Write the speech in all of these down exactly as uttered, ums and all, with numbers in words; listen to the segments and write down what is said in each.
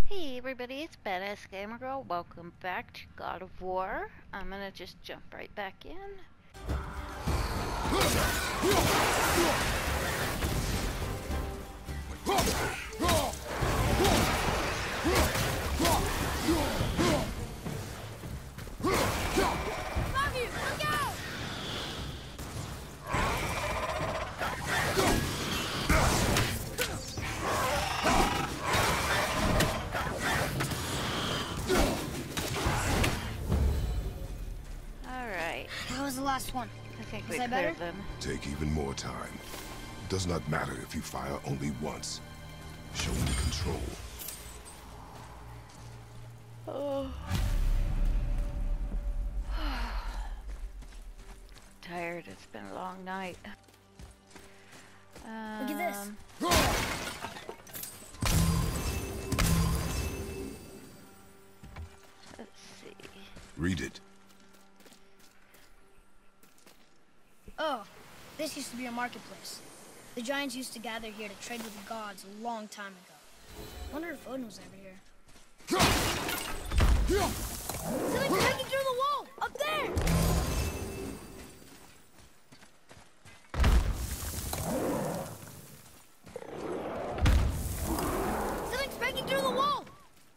Hey everybody, it's Badass Gamer Girl. Welcome back to God of War. I'm gonna just jump right back in. Above you! Look out! Alright, That was the last one. I think Was we I better? cleared them. Take even more time. It does not matter if you fire only once. Show me control. Oh. Tired, it's been a long night. Um, Look at this. Let's see. Read it. Oh, this used to be a marketplace. The giants used to gather here to trade with the gods a long time ago. Wonder if Odin was ever here. Something's breaking through the wall! Up there! Something's breaking through the wall!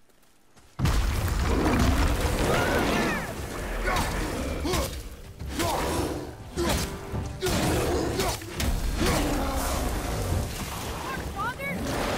Father?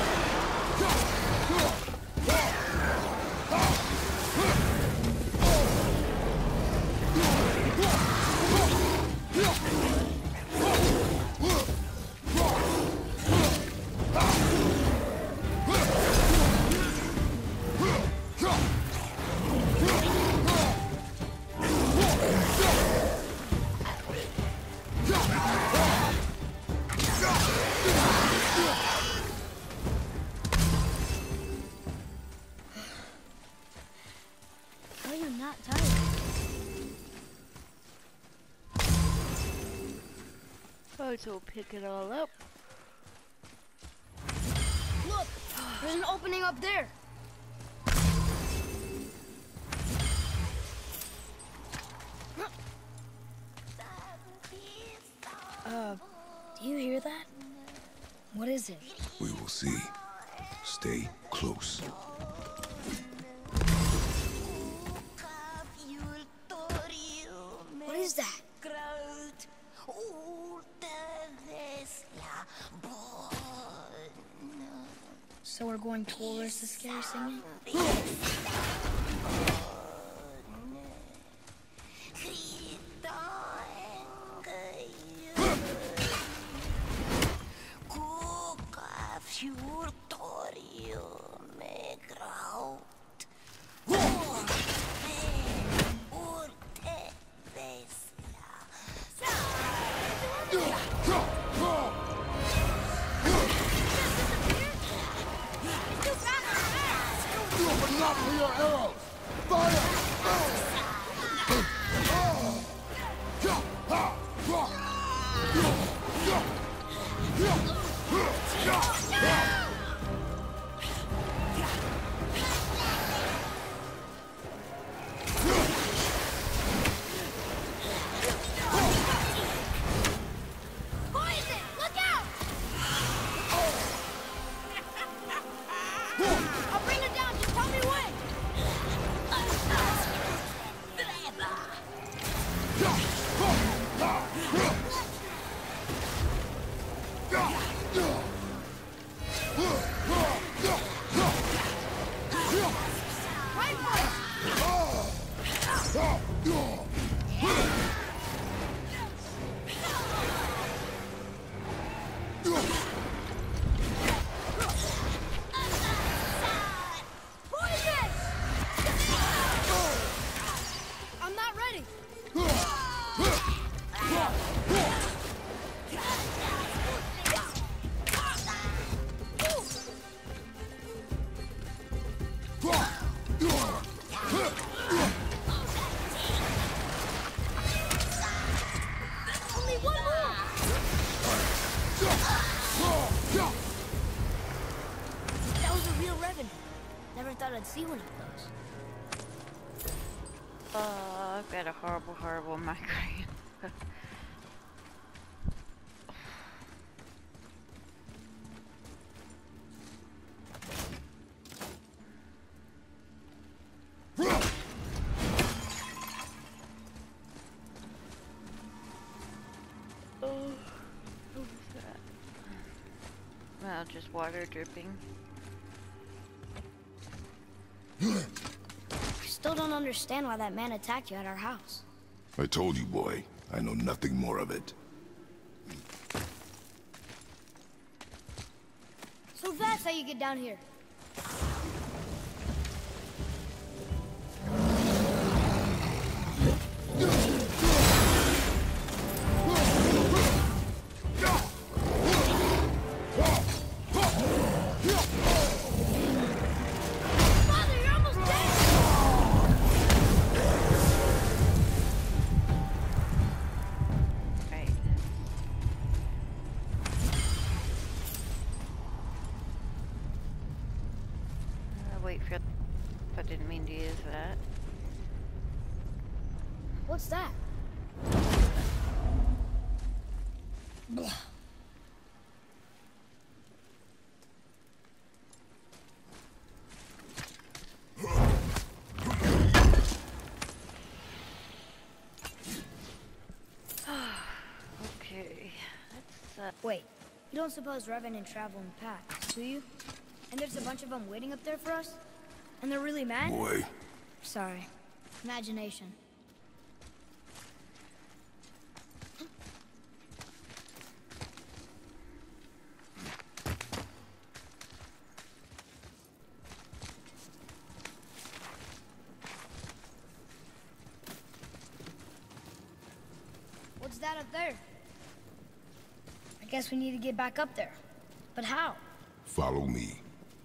How are you not tired? Oh, so we'll pick it all up. Look! There's an opening up there! Uh, Do you hear that? What is it? We will see. Stay close. What is that? So we're going towards the scary singing? Not for your arrows! Fire! Poison! Look out! I'll bring her down. Just tell me when. Right one. Poison! I'm not ready. I'd see one of those. Oh, I've got a horrible, horrible migraine. Oh, what was that? Well, just water dripping. I still don't understand why that man attacked you at our house. I told you, boy. I know nothing more of it. So that's how you get down here. Wait for. I didn't mean to use that. What's that? Blah. Okay, let's. Uh... Wait, you don't suppose Revenant travel in packs, do you? And there's a bunch of them waiting up there for us? And they're really mad? Boy. Sorry. Imagination. What's that up there? I guess we need to get back up there. But how? Follow me.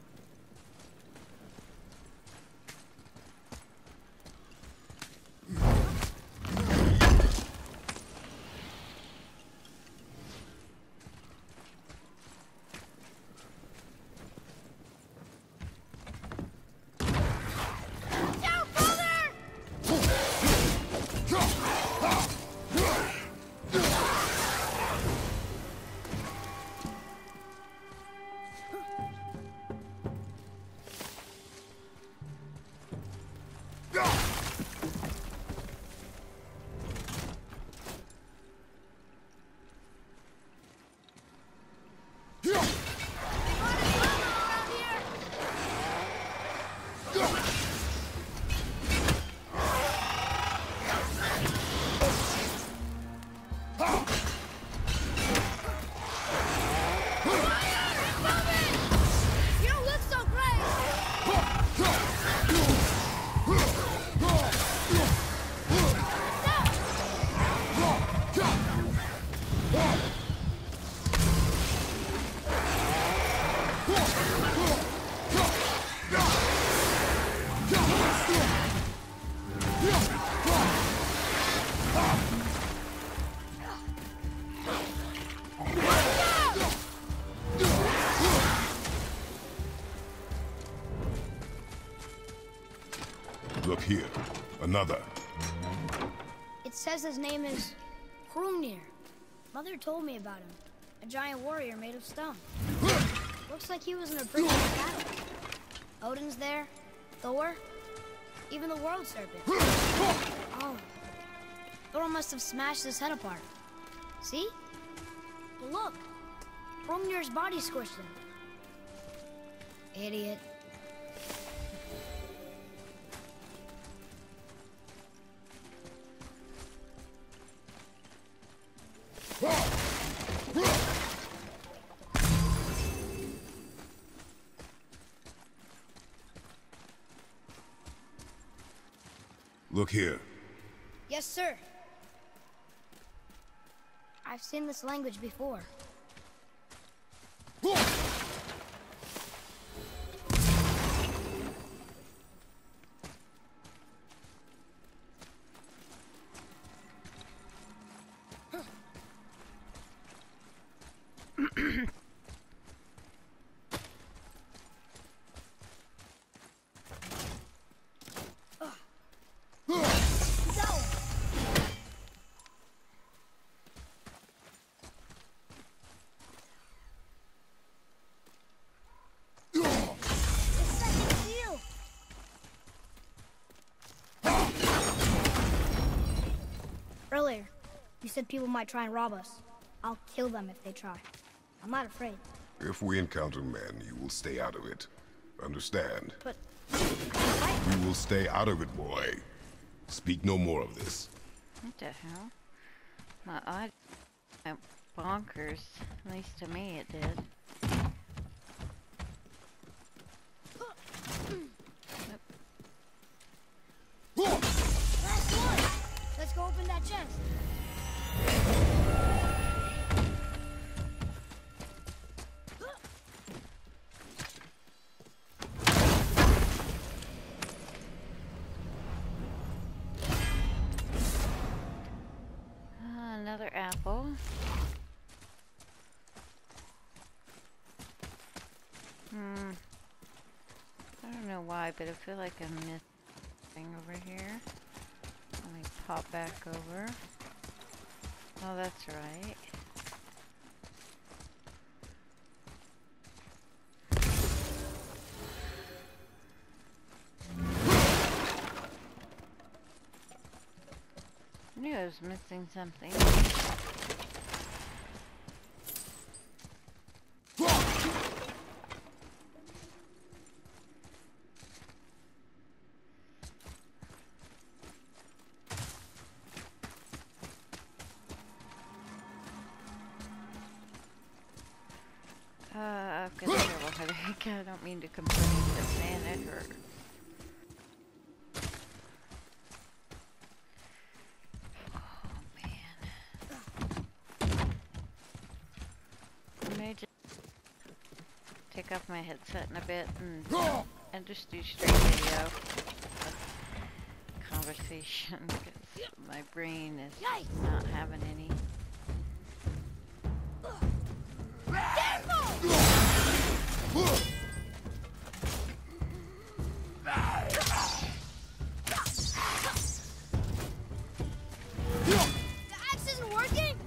Look here. Another. It says his name is Hrungnir. Mother told me about him. A giant warrior made of stone. Looks like he was in a pretty big battle. Odin's there, Thor, even the World Serpent. Oh. Thor must have smashed his head apart. See? But look. Hrungnir's body squished him. Idiot. Look here. Yes, sir. I've seen this language before. You said people might try and rob us. I'll kill them if they try. I'm not afraid. If we encounter men, you will stay out of it. Understand? But... You will stay out of it, boy. Speak no more of this. What the hell? My eye went bonkers. At least to me it did. Last one! Let's go open that chest. Uh, another apple. Hmm. I don't know why, but I feel like I'm missing something over here. Let me pop back over. Oh, that's right. I knew I was missing something. Uh, I've got a terrible headache. I don't mean to complain, but man, it hurt. Take off my headset in a bit and, and just do straight video conversation because my brain is not having any. The axe isn't working?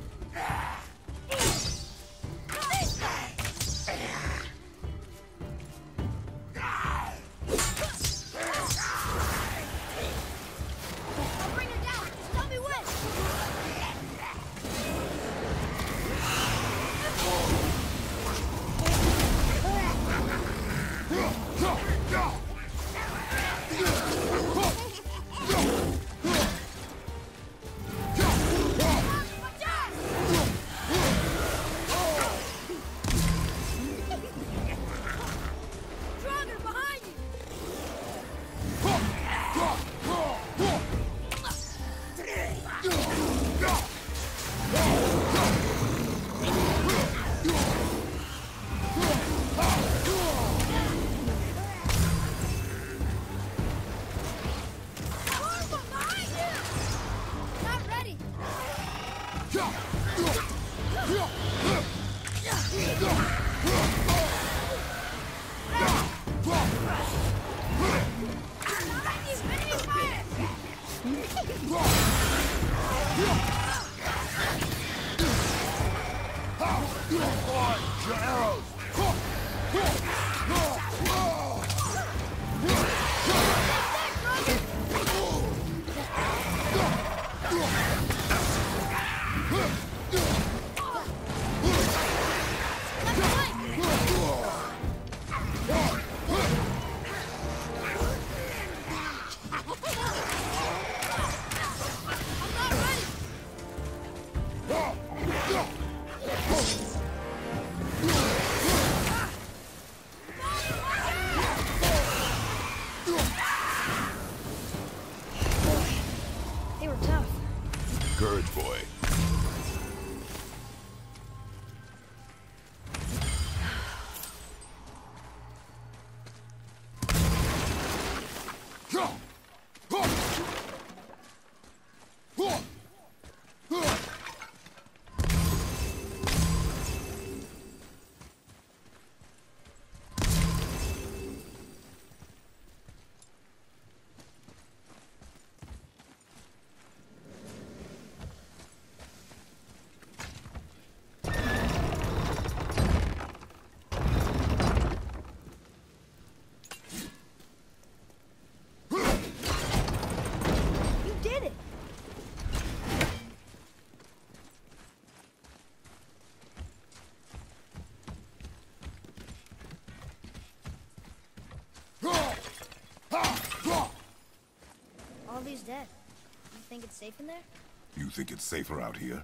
dead. You think it's safe in there? You think it's safer out here?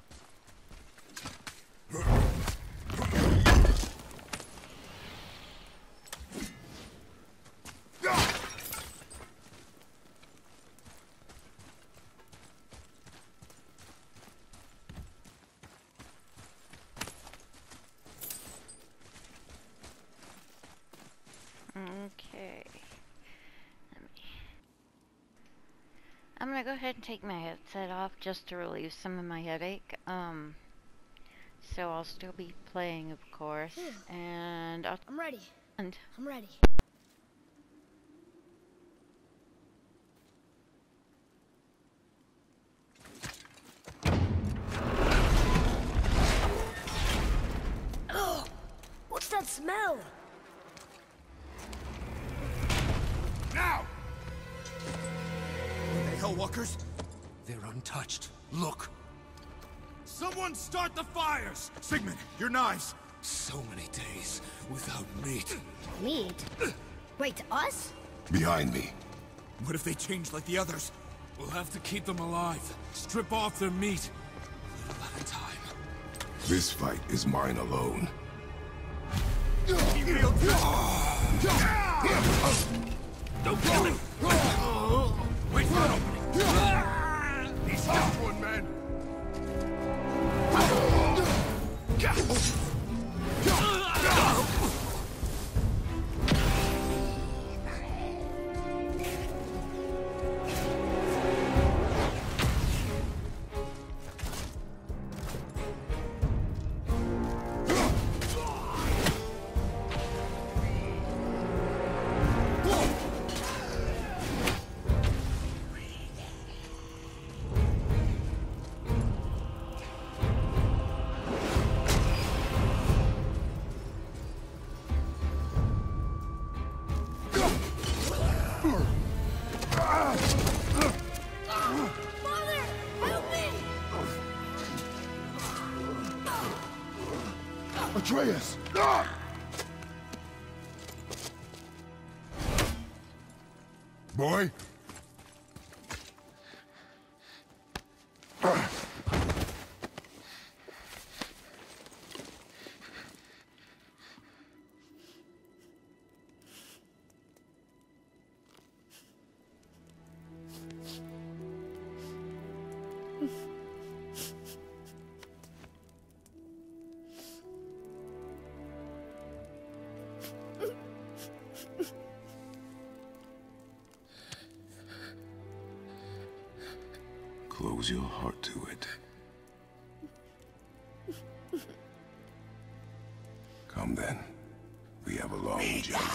Okay. Let me... I'm gonna go ahead and take my headset off just to relieve some of my headache. Um, so I'll still be playing, of course, and I'll... I'm ready. And I'm ready. Oh, what's that smell? Now! Are they Hellwalkers? They're untouched. Look! Someone start the fires! Sigmund, your knives! So many days without meat. Meat? Wait, us? Behind me. What if they change like the others? We'll have to keep them alive. Strip off their meat. A little at a time. This fight is mine alone. He wields it. Don't kill him! Wait for an opening! He's got one, man! Atreus! Ah! Boy? Close your heart to it. Come then. We have a long journey.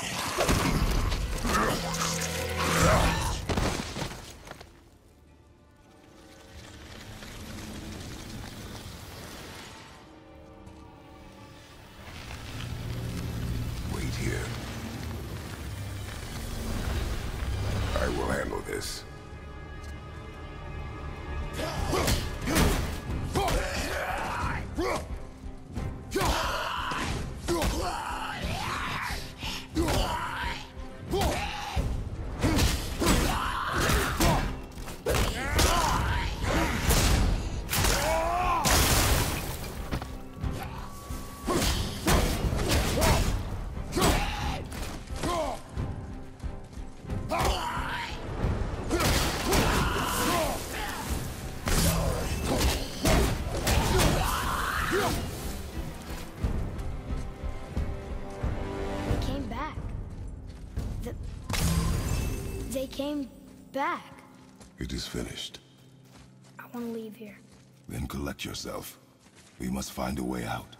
Wait here. I will handle this. They came back. It is finished. I want to leave here. Then collect yourself. We must find a way out.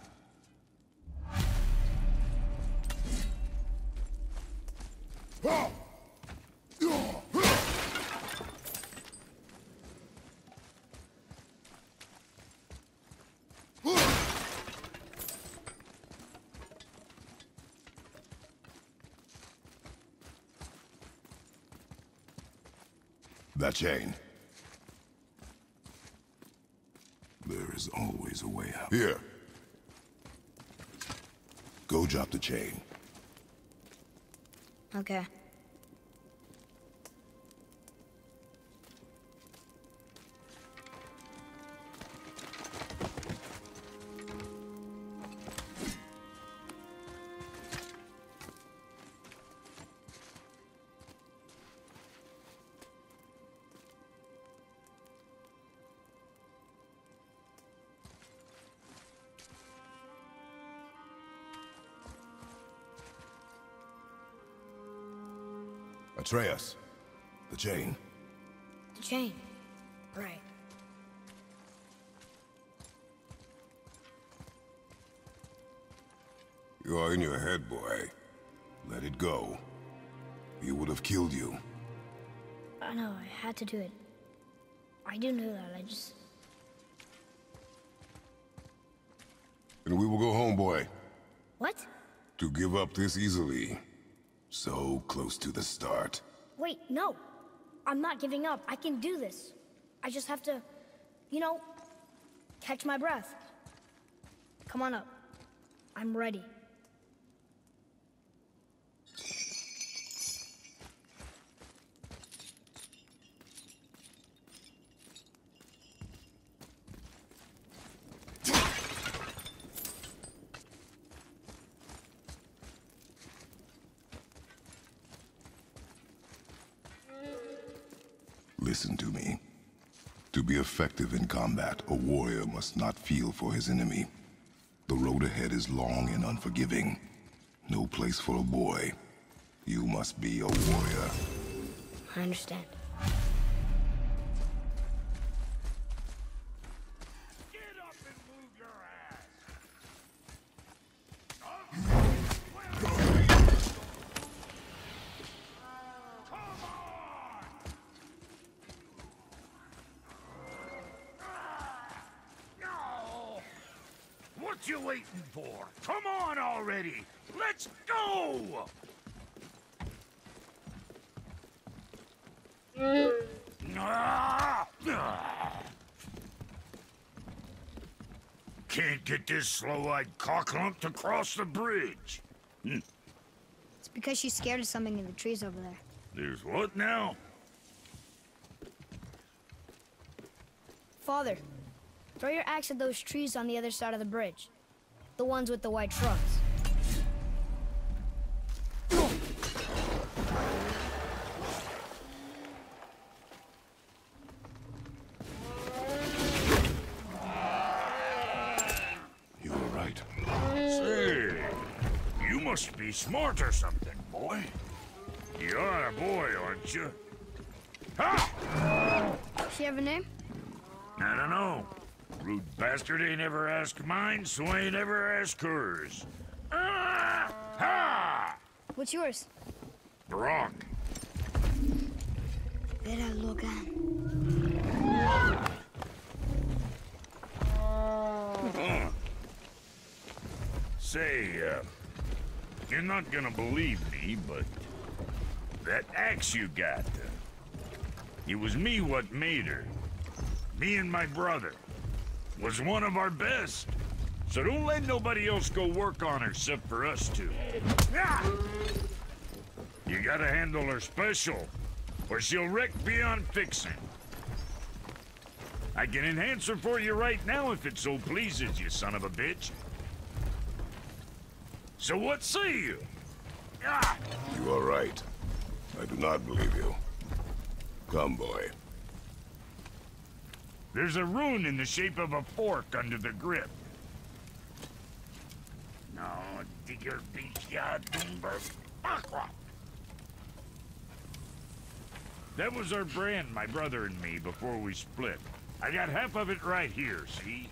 That chain. There is always a way out. Here. Go drop the chain. Okay. Atreus, the chain. The chain. Right. You are in your head, boy. Let it go. He would have killed you. I know, I had to do it. I do know that, I just... And we will go home, boy. What? To give up this easily. So close to the start. Wait, no. I'm not giving up. I can do this. I just have to, you know, catch my breath. Come on up. I'm ready. Listen to me. To be effective in combat, a warrior must not feel for his enemy. The road ahead is long and unforgiving. No place for a boy. You must be a warrior. I understand. Get up and move your ass! What you waiting for? Come on already! Let's go! Can't get this slow-eyed cocklump to cross the bridge. Hm. It's because she's scared of something in the trees over there. There's what now? Father, throw your axe at those trees on the other side of the bridge. The ones with the white trunks. You were right. Say, you must be smart or something, boy. You're a boy, aren't you? Ha! Does she have a name? I don't know. Rude bastard ain't ever asked mine, so ain't ever asked hers. Ah! Ha! What's yours? Brock. Vera Logan. Huh. Say, uh, you're not gonna believe me, but that axe you got, uh, it was me what made her. Me and my brother. Was one of our best. So don't let nobody else go work on her except for us two. Ah! You gotta handle her special, or she'll wreck beyond fixing. I can enhance her for you right now if it so pleases you, son of a bitch. So what say you? Ah! You are right. I do not believe you. Come, boy. There's a rune in the shape of a fork under the grip. No, digger beach ya doomber aqua. That was our brand, my brother and me, before we split. I got half of it right here, see?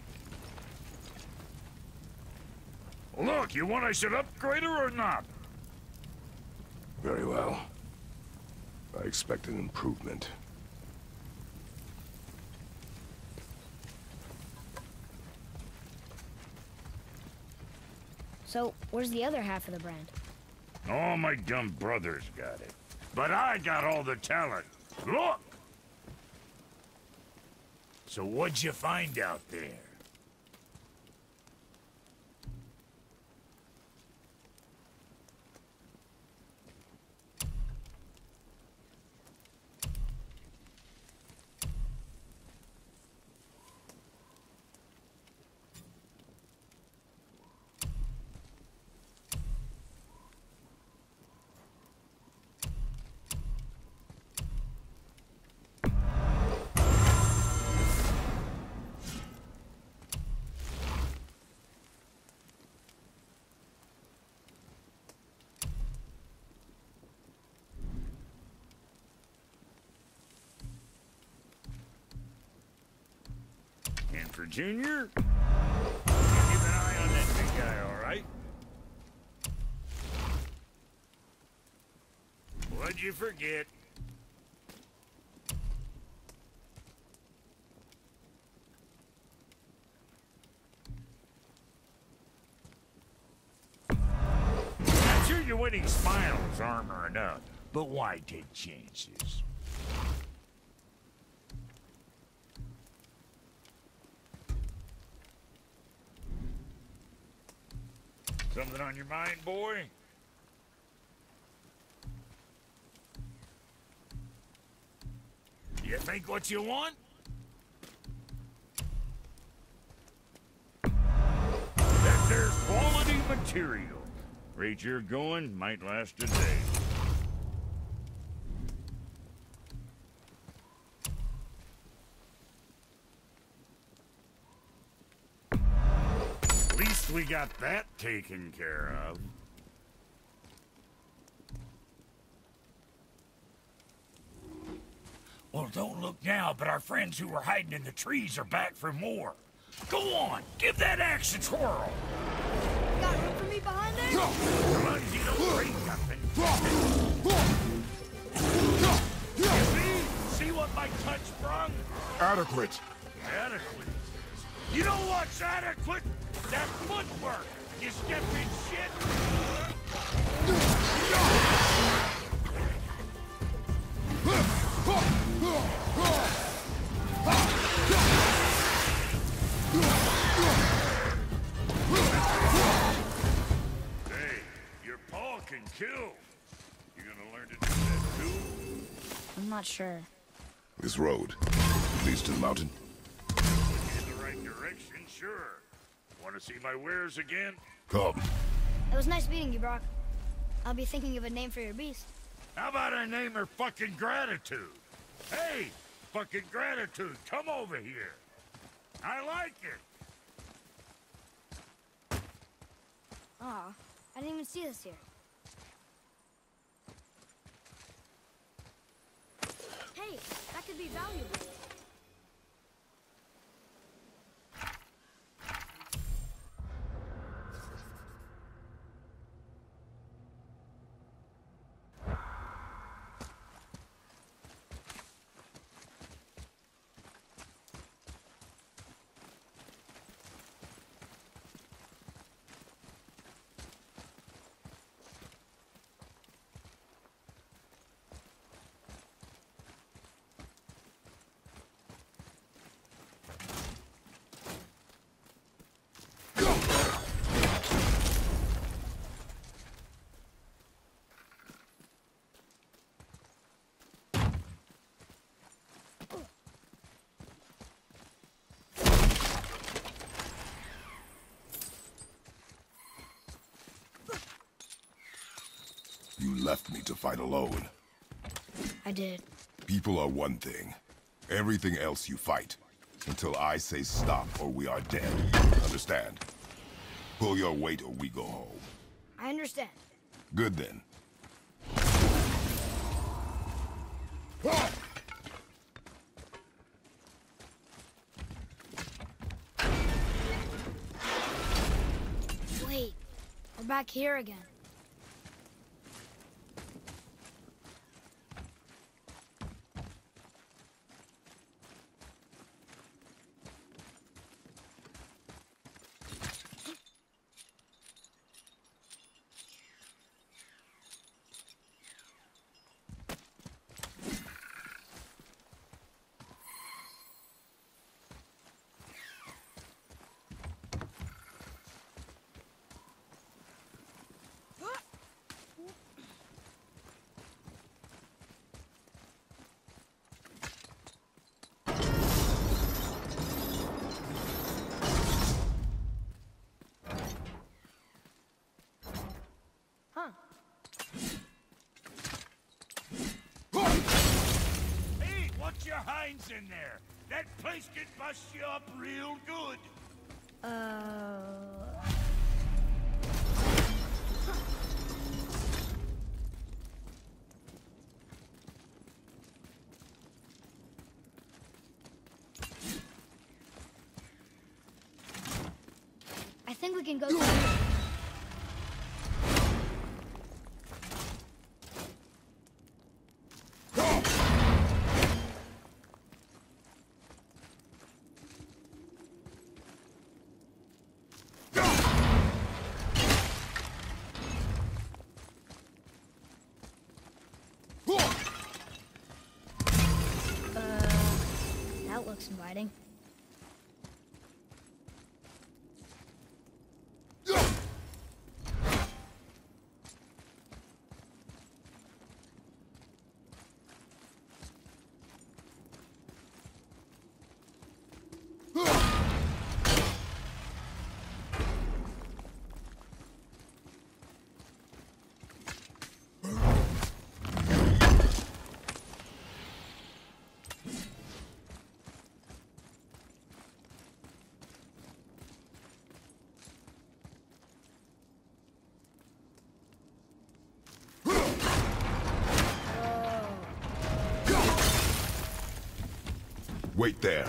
Look, you want I should upgrade her or not? Very well. I expect an improvement. So, where's the other half of the brand? All my dumb brothers got it. But I got all the talent. Look! So what'd you find out there? Parker Junior Keep an eye on that big guy, all right? What'd you forget? I'm sure your winning smiles armor enough, but why take chances? Something on your mind, boy? You think what you want? That there's quality material. Rate you're going might last a day. At least we got that taken care of. Well, don't look now, but our friends who were hiding in the trees are back for more. Go on, give that axe a twirl. Got room for me behind there? Come on, you don't break nothing. You see? See what my touch sprung? Adequate. Adequate. You know what's adequate? That footwork. You step in shit. Hey, your paw can kill. You gonna learn to do that too? I'm not sure. This road leads to the mountain. In the right direction, sure. Want to see my wares again? Come. It was nice meeting you, Brock. I'll be thinking of a name for your beast. How about I name her fucking Gratitude? Hey, fucking Gratitude, come over here. I like it. Aw, I didn't even see this here. Hey, that could be valuable. You left me to fight alone. I did. People are one thing. Everything else you fight. Until I say stop or we are dead. Understand? Pull your weight or we go home. I understand. Good then. Wait, we're back here again. Huh. Hey, watch your hinds in there. That place can bust you up real good. Uh... think we can go through here. That looks inviting. Wait there.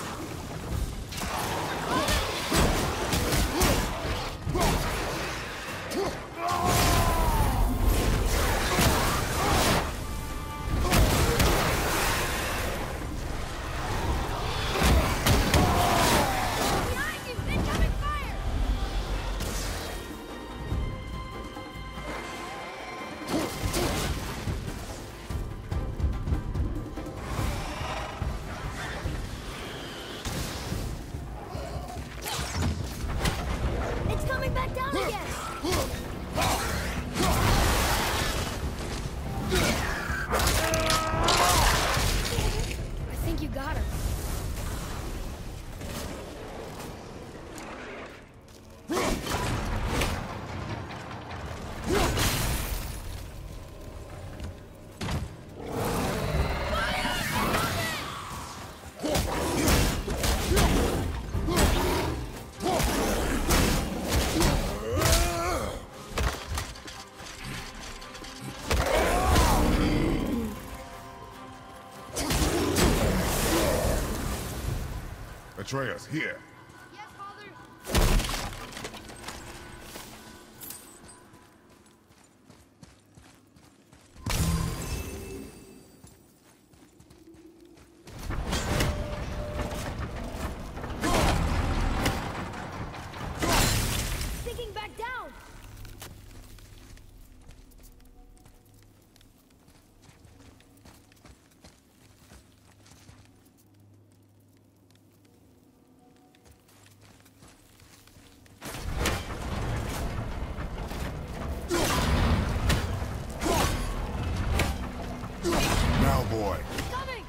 Atreus, here. Yes, Father. Sinking back down. Now, boy. Coming.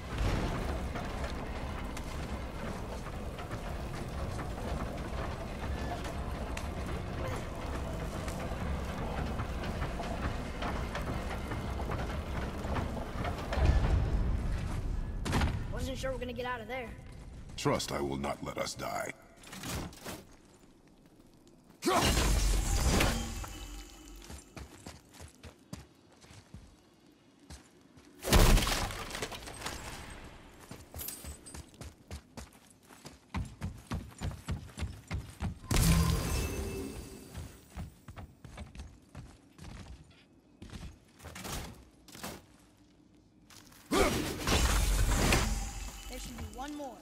Wasn't sure we're gonna get out of there. Trust I will not let us die. There should be one more.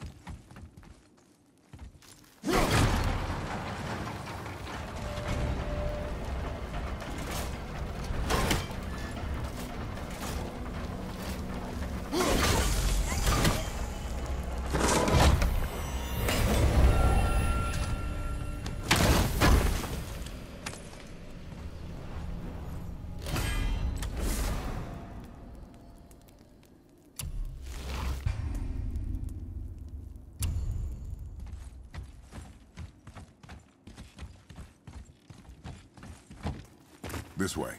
This way.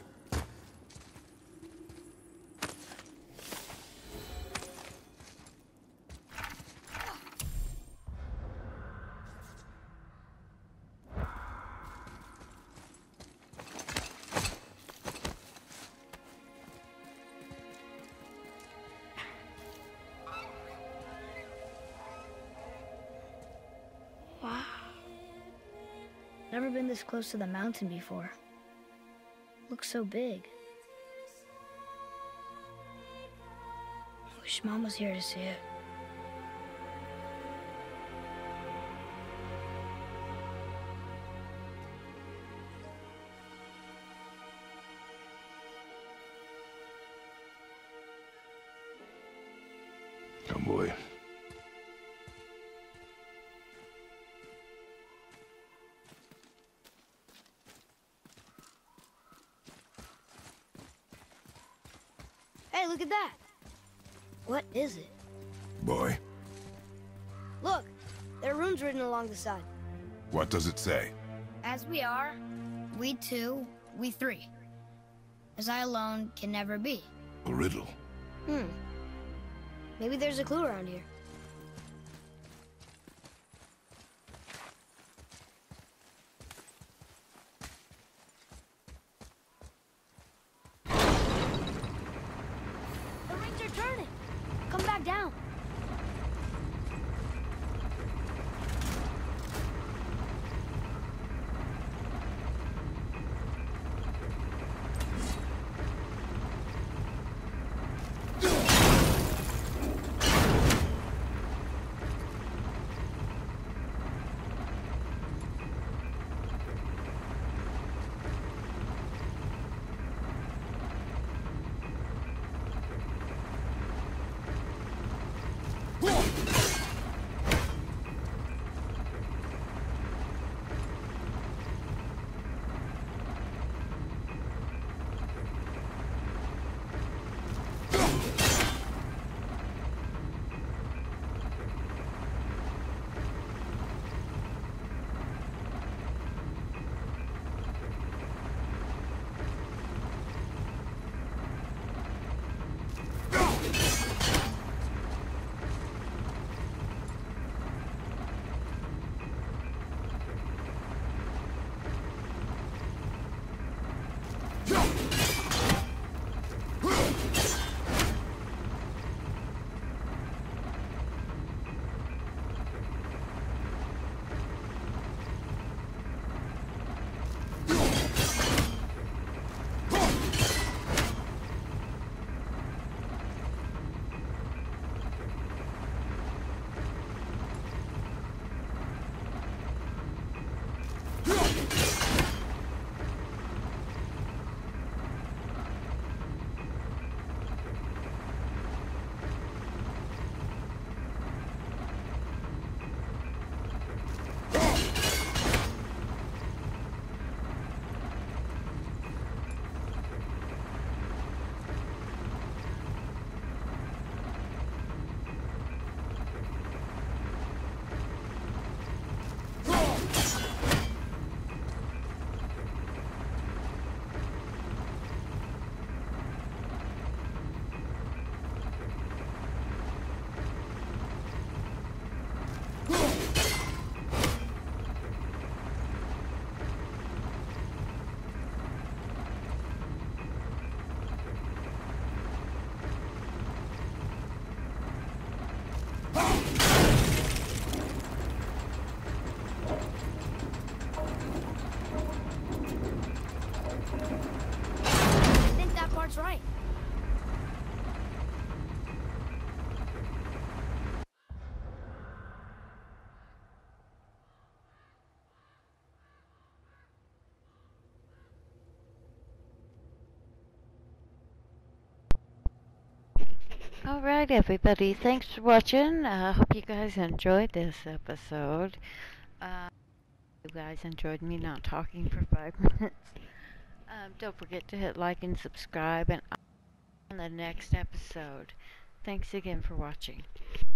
Never been this close to the mountain before. Looks so big. Wish Mom was here to see it. Come, boy. Hey, look at that. What is it? Boy, Look, there are runes written along the side. what does it say? As we are, we two, we three. As I alone can never be. A riddle. Hmm. Maybe there's a clue around here. The rings are turning. Come back down. That's right. Alright everybody, thanks for watching. I uh, hope you guys enjoyed this episode. Uh, you guys enjoyed me not talking for five minutes. Um, don't forget to hit like and subscribe, and I'll see you on the next episode. Thanks again for watching.